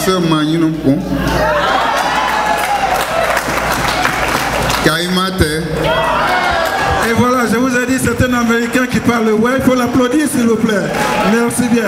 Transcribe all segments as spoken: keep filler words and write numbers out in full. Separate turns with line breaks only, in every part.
sœur Manino Pon. Kaimate.
Et voilà, je vous ai dit, c'est un Américain qui parle ouais, il faut l'applaudir s'il vous plaît. Merci bien.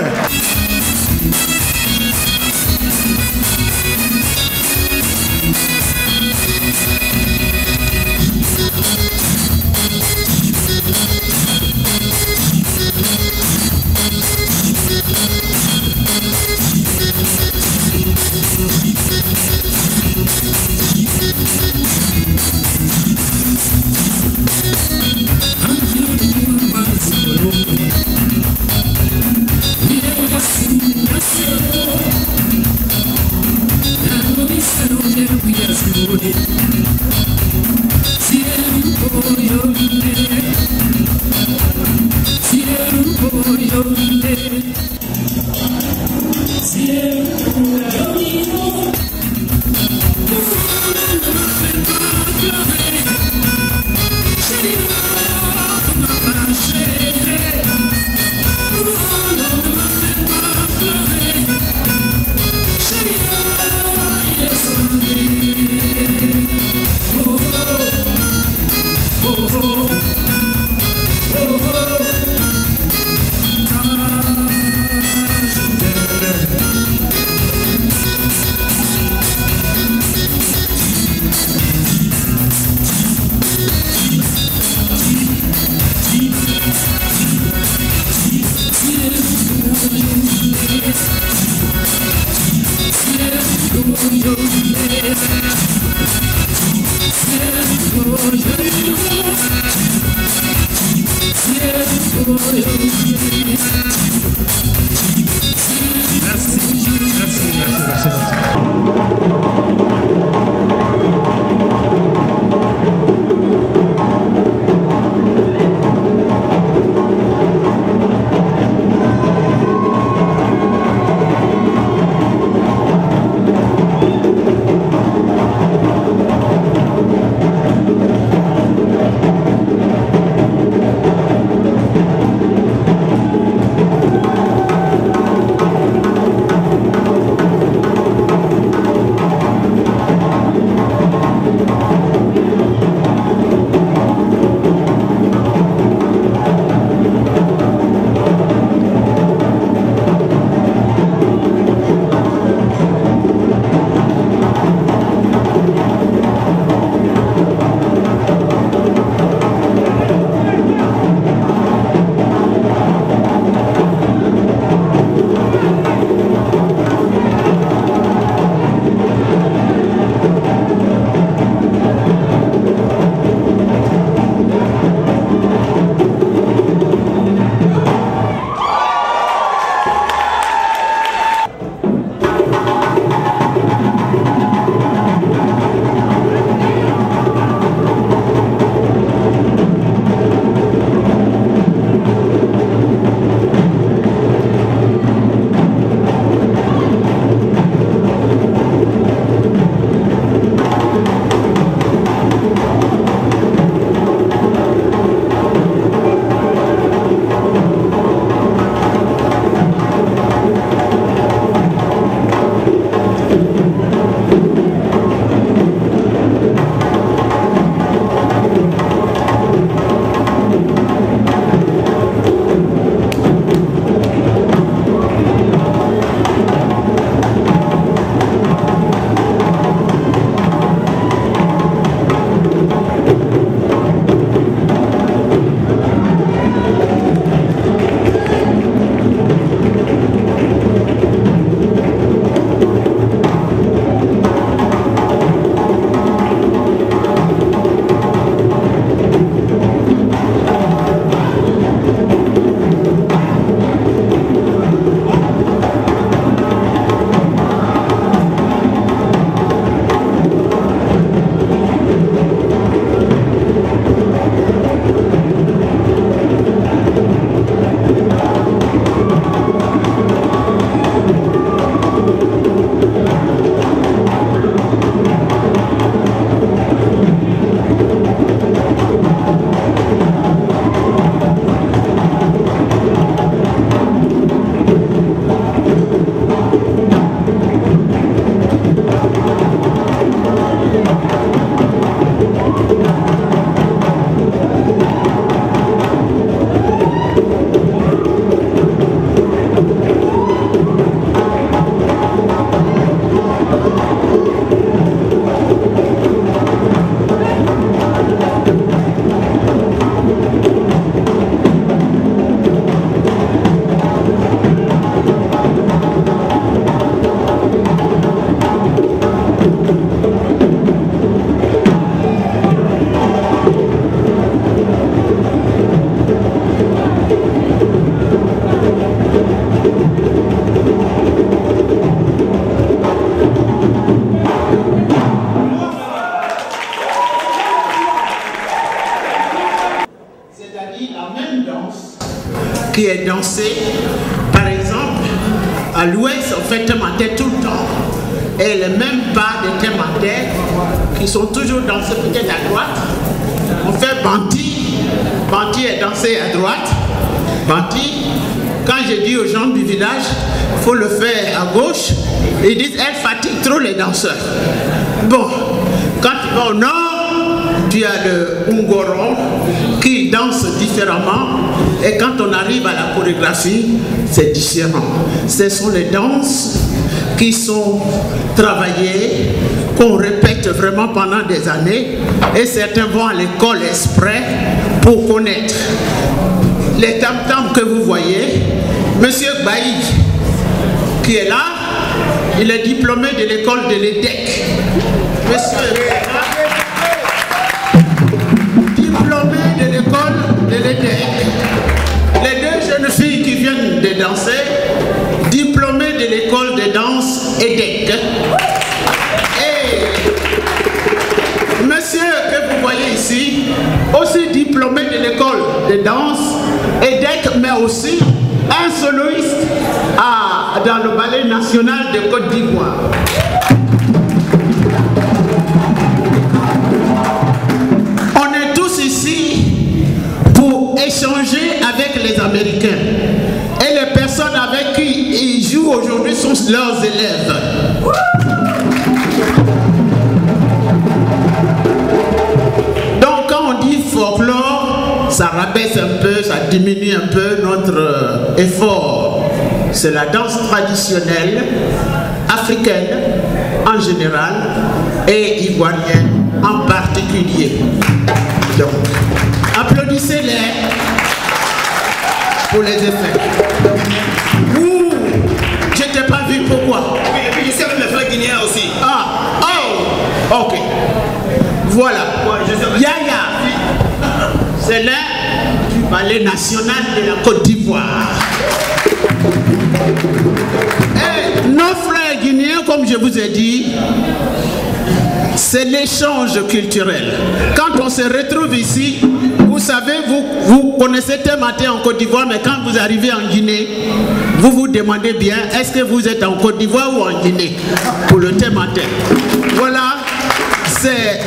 qui est dansé. Par exemple, à l'ouest, on fait Tématé tout le temps. Et les mêmes pas de Tématé qui sont toujours dansés peut-être à droite. On fait Banti. Banti est dansé à droite. Banti, quand je dis aux gens du village, il faut le faire à gauche, ils disent elle fatigue trop les danseurs. Bon, quand tu vas au nord, tu as le Ungoron qui danse différemment, et quand on arrive à la chorégraphie, c'est différent. Ce sont les danses qui sont travaillées, qu'on répète vraiment pendant des années, et certains vont à l'école exprès pour connaître. Les tam-tams que vous voyez, Monsieur Baïd, qui est là, il est diplômé de l'école de l'E D E C. Monsieur, diplômé de l'école de l'E D E C. Les deux jeunes filles qui viennent de danser, diplômées de l'école de danse E D E C. Et monsieur que vous voyez ici, aussi diplômé de l'école de danse E D E C, mais aussi un soloiste à, dans le ballet national de Côte d'Ivoire. On est tous ici pour échanger avec les Américains. Et les personnes avec qui ils jouent aujourd'hui sont leurs élèves. Donc quand on dit folklore, ça rabaisse un peu, ça diminue un peu notre euh, effort. C'est la danse traditionnelle africaine en général et ivoirienne en particulier. Donc, applaudissez-les pour les effets. Ouh, je t'ai pas vu, pourquoi?
Oui, et puis je sais même les frères guinéens aussi.
Ah, oh, ok. Voilà. Yaya, c'est l'un du ballet national de la Côte d'Ivoire. Et nos frères guinéens, comme je vous ai dit, c'est l'échange culturel. Quand on se retrouve ici, vous savez, vous, vous connaissez Tématé en Côte d'Ivoire, mais quand vous arrivez en Guinée, vous vous demandez bien, est-ce que vous êtes en Côte d'Ivoire ou en Guinée pour le Tématé? Voilà, c'est...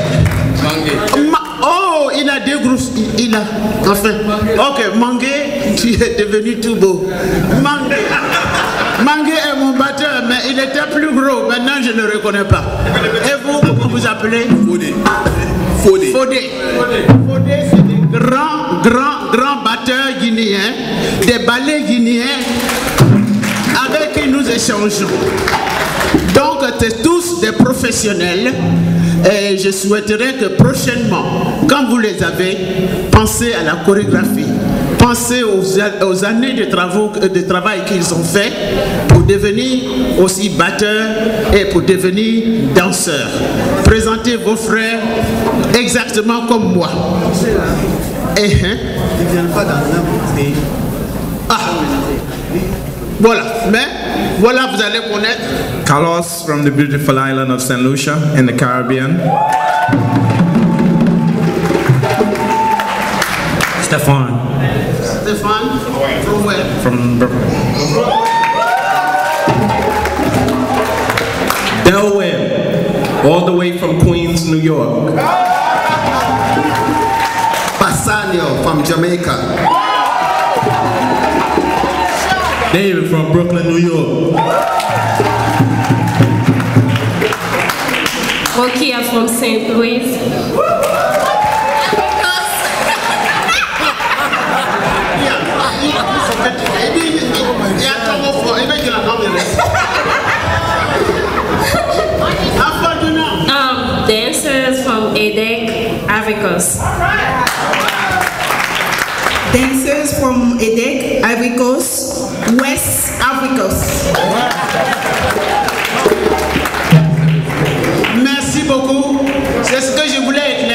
Oh, il a deux groupes, il, il a, enfin, ok, Mangué, tu es devenu tout beau. Mangué, Mangué est mon batteur, mais il était plus gros, maintenant je ne le reconnais pas. Et vous, comment vous appelez?
Fodé. Fodé.
Fodé. Fodé, c'est des grands, grands, grands batteurs guinéens, des ballets guinéens avec qui nous échangeons. Donc, c'est tous des professionnels. Et je souhaiterais que prochainement, quand vous les avez, pensez à la chorégraphie, pensez aux, aux années de, travaux, de travail qu'ils ont fait pour devenir aussi batteurs et pour devenir danseurs. Présentez vos frères exactement comme moi. Et, hein? Ah. Voilà, mais voilà, vous allez connaître
Carlos from the beautiful island of Saint Lucia in the Caribbean.
Stefan.
Stefan, from where?
From Brooklyn. Delaware, all the way from Queens, New York.
Passanio from Jamaica.
David from Brooklyn, New York.
Rokia from Saint Louis. um, dancers from E D E C, Ivory Coast.
Dancers from E D E C, Ivory Coast, West Africa.
Merci beaucoup. C'est ce que je voulais éclairer.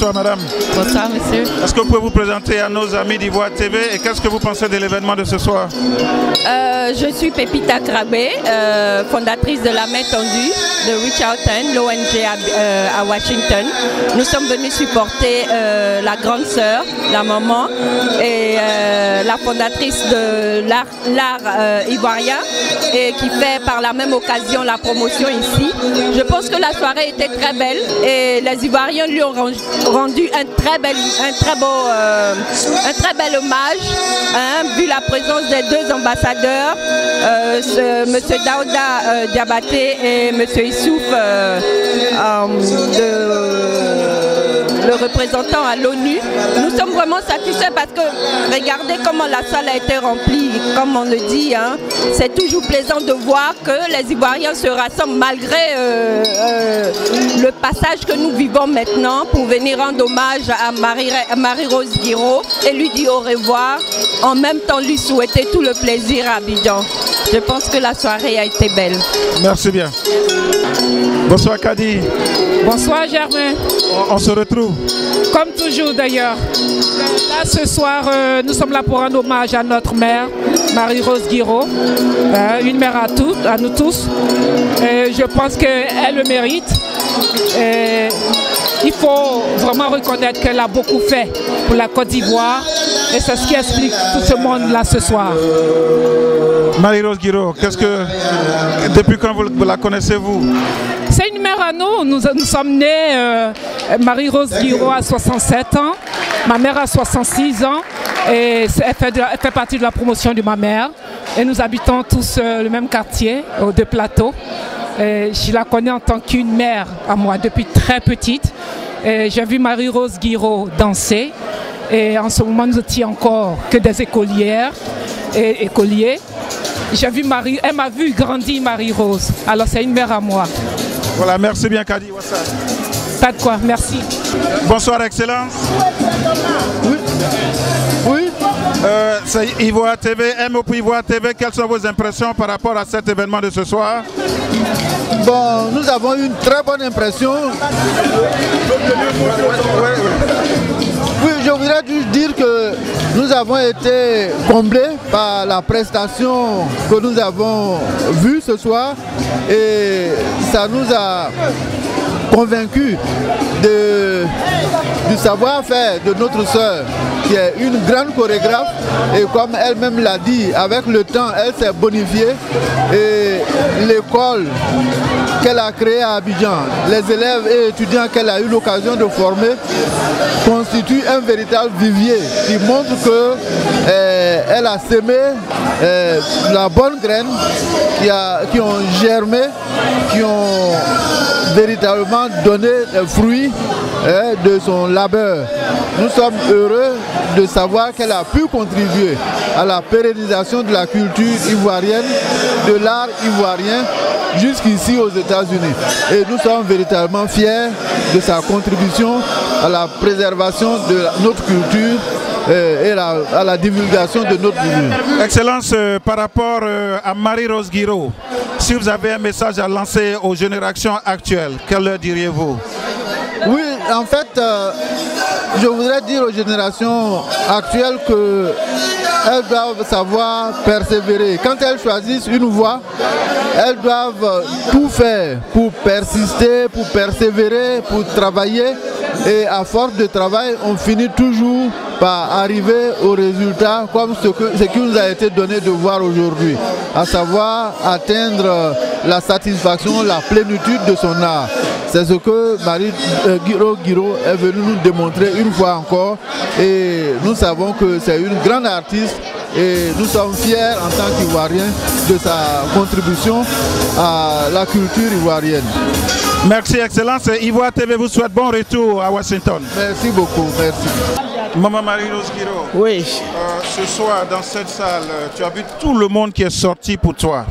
Bonsoir madame.
Bonsoir monsieur.
Est-ce que vous pouvez vous présenter à nos amis d'Ivoire T V et qu'est-ce que vous pensez de l'événement de ce soir?
Euh, je suis Pépita Krabé, euh, fondatrice de la main tendue de Richardson, l'O N G à, euh, à Washington. Nous sommes venus supporter euh, la grande sœur, la maman, et euh, la fondatrice de l'art euh, ivoirien et qui fait par la même occasion la promotion ici. Je pense que la soirée était très belle et les Ivoiriens lui ont rendu un très bel, un très beau, euh, un très bel hommage, hein, vu la présence des deux ambassadeurs, euh, ce, M. Daouda euh, Diabaté et M. Issouf, euh, euh, de, le représentant à l'ONU. Nous sommes vraiment satisfaits parce que regardez comment la salle a été remplie, comme on le dit. Hein, c'est toujours plaisant de voir que les Ivoiriens se rassemblent malgré euh, euh, le passage que nous vivons maintenant pour venir rendre hommage à Marie, à Marie-Rose Guiraud et lui dire au revoir, en même temps lui souhaiter tout le plaisir à Abidjan. Je pense que la soirée a été belle.
Merci bien. Bonsoir Kadi.
Bonsoir Germain.
On, on se retrouve.
Comme toujours d'ailleurs. Là ce soir, euh, nous sommes là pour rendre hommage à notre mère, Marie-Rose Guiraud. Euh, une mère à, tout, à nous tous. Et je pense qu'elle le mérite. Et il faut vraiment reconnaître qu'elle a beaucoup fait pour la Côte d'Ivoire. Et c'est ce qui explique tout ce monde-là ce soir.
Marie-Rose Guiraud, qu'est-ce que, depuis quand vous, vous la connaissez-vous?
C'est une mère à nous. Nous, nous sommes nés, euh, Marie-Rose Guiraud a soixante-sept ans, ma mère a soixante-six ans. Et elle fait, de, elle fait partie de la promotion de ma mère. Et nous habitons tous euh, le même quartier, aux deux plateaux. Et je la connais en tant qu'une mère à moi depuis très petite. J'ai vu Marie-Rose Guiraud danser. Et en ce moment, nous étions encore que des écolières et écoliers. J'ai vu Marie, elle m'a vu grandir Marie-Rose. Alors c'est une mère à moi.
Voilà, merci bien Kadi.
Pas de quoi, merci.
Bonsoir Excellence.
Oui. Oui.
Euh, c'est Ivoire T V, M O P Ivoire T V. Quelles sont vos impressions par rapport à cet événement de ce soir?
Bon, nous avons une très bonne impression. Oui, je voudrais juste dire que nous avons été comblés par la prestation que nous avons vue ce soir et ça nous a convaincus de, du savoir-faire de notre sœur qui est une grande chorégraphe et comme elle-même l'a dit, avec le temps elle s'est bonifiée et l'école qu'elle a créée à Abidjan, les élèves et étudiants qu'elle a eu l'occasion de former constituent un véritable vivier qui montre que euh, elle a semé euh, la bonne graine qui, a, qui ont germé, qui ont véritablement donné des fruits euh, de son labeur. Nous sommes heureux de savoir qu'elle a pu contribuer à la pérennisation de la culture ivoirienne, de l'art ivoirien, jusqu'ici aux États-Unis. Et nous sommes véritablement fiers de sa contribution à la préservation de la, notre culture euh, et la, à la divulgation de notre culture.
Excellence, euh, par rapport euh, à Marie-Rose Guiraud, si vous avez un message à lancer aux générations actuelles, quel leur diriez-vous?
Oui, en fait, euh, je voudrais dire aux générations actuelles qu'elles doivent savoir persévérer. Quand elles choisissent une voie, elles doivent tout faire pour persister, pour persévérer, pour travailler. Et à force de travail, on finit toujours par arriver au résultat comme ce, que, ce qui nous a été donné de voir aujourd'hui, à savoir atteindre la satisfaction, la plénitude de son art. C'est ce que Marie-Rose Guiraud est venue nous démontrer une fois encore et nous savons que c'est une grande artiste et nous sommes fiers en tant qu'Ivoiriens de sa contribution à la culture ivoirienne.
Merci Excellence. Ivoire T V vous souhaite bon retour à Washington.
Merci beaucoup, merci.
Maman Marie-Rose Guiraud,
oui.
Euh, ce soir dans cette salle, tu as vu tout le monde qui est sorti pour toi.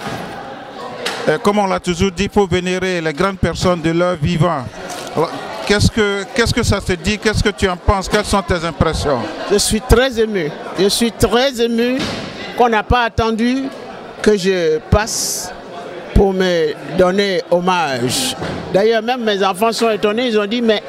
Euh, comme on l'a toujours dit, il faut vénérer les grandes personnes de leur vivant. Qu'est-ce que, qu'est-ce que ça te dit? Qu'est-ce que tu en penses? Quelles sont tes impressions?
Je suis très ému. Je suis très ému qu'on n'a pas attendu que je passe pour me donner hommage. D'ailleurs, même mes enfants sont étonnés. Ils ont dit, mais tu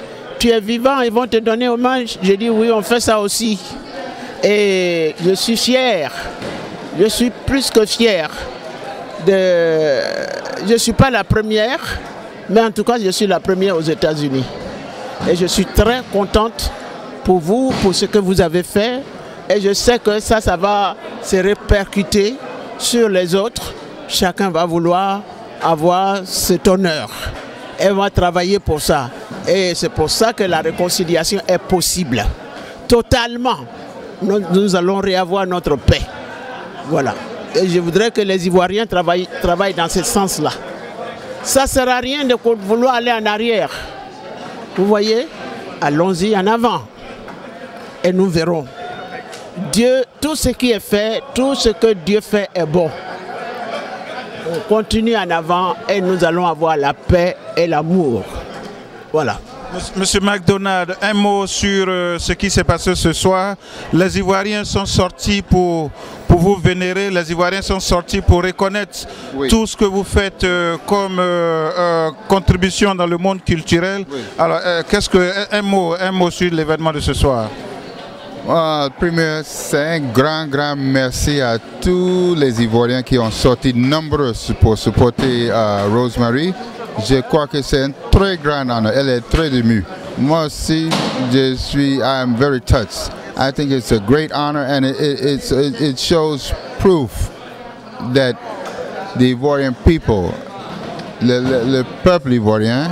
tu es vivant, ils vont te donner hommage. J'ai dit oui, on fait ça aussi. Et je suis fier, je suis plus que fier. De... Je ne suis pas la première, mais en tout cas, je suis la première aux États-Unis. Et je suis très contente pour vous, pour ce que vous avez fait. Et je sais que ça, ça va se répercuter sur les autres. Chacun va vouloir avoir cet honneur. Et on va travailler pour ça. Et c'est pour ça que la réconciliation est possible. Totalement. Nous, nous allons réavoir notre paix. Voilà. Et je voudrais que les Ivoiriens travaillent, travaillent dans ce sens-là. Ça ne sert à rien de vouloir aller en arrière. Vous voyez? Allons-y en avant. Et nous verrons. Dieu, tout ce qui est fait, tout ce que Dieu fait est bon. On continue en avant et nous allons avoir la paix et l'amour. Voilà.
Monsieur McDonald, un mot sur euh, ce qui s'est passé ce soir. Les Ivoiriens sont sortis pour, pour vous vénérer, les Ivoiriens sont sortis pour reconnaître oui. tout ce que vous faites euh, comme euh, euh, contribution dans le monde culturel. Oui. Alors, euh, qu'est-ce que un mot, un mot sur l'événement de ce soir?
Uh, premier, c'est un grand, grand merci à tous les Ivoiriens qui ont sorti nombreux pour supporter uh, Rosemary. Je crois que c'est un très grand honneur. Elle est très émue. Moi aussi, je suis, I am very touched. I think it's a great honor and it, it, it's, it, it shows proof that the Ivorian people, le, le, le peuple ivoirien,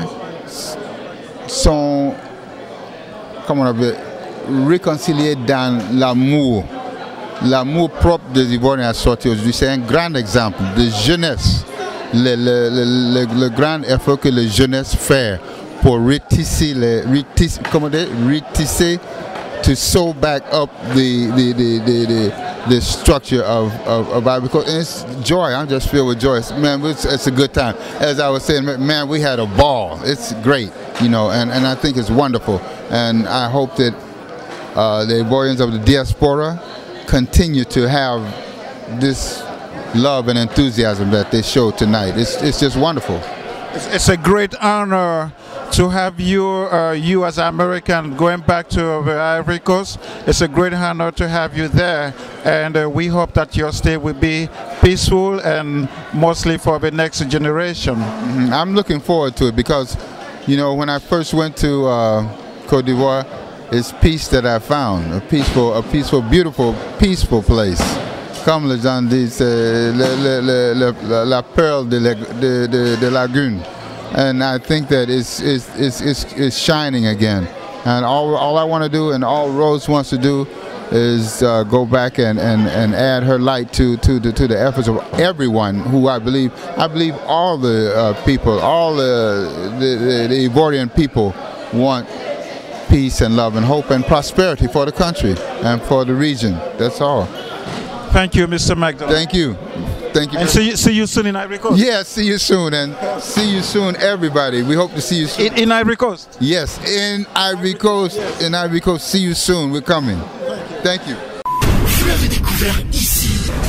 sont, comment on appelle, réconciliés dans l'amour. L'amour propre des Ivoiriens a sorti aujourd'hui. C'est un grand exemple de jeunesse. Le, le, le, le, le grand effort que la jeunesse fait pour retisser, les, retisser, comment dire, retisser to sew back up the the the the, the, the structure of of, of because it's joy. I'm just filled with joy. It's, man, it's, it's a good time. As I was saying, man, we had a ball. It's great, you know, and and I think it's wonderful. And I hope that uh, the Ivorians of the diaspora continue to have this love and enthusiasm that they show tonight. It's, it's just wonderful.
It's, it's a great honor to have you, uh, you as an American, going back to the Ivory Coast. It's a great honor to have you there, and uh, we hope that your stay will be peaceful and mostly for the next generation.
Mm-hmm. I'm looking forward to it because, you know, when I first went to uh, Côte d'Ivoire, it's peace that I found, a peaceful, a peaceful, beautiful, peaceful place. Comme les gens disent, euh, le, le, le, le, la perle de la, de, de, de lagune. And I think that it's, it's, it's, it's, it's shining again. And all, all I want to do and all Rose wants to do is uh, go back and, and, and add her light to, to, the, to the efforts of everyone who I believe, I believe all the uh, people, all the, the, the, the Ivorian people want peace and love and hope and prosperity for the country and for the region. That's all.
Thank you, Mister McDonald.
Thank you. Thank you.
And see you, see you soon in Ivory Coast.
Yes, see you soon, and see you soon, everybody. We hope to see you soon.
In, in Ivory Coast?
Yes, in Ivory Coast. In Ivory Coast. See you soon. We're coming. Thank you.
Vous l'avez découvert ici.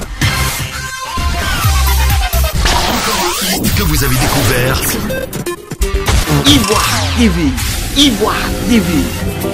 Encore un hit que vous avez découvert. Ivoire T V. Ivoire T V.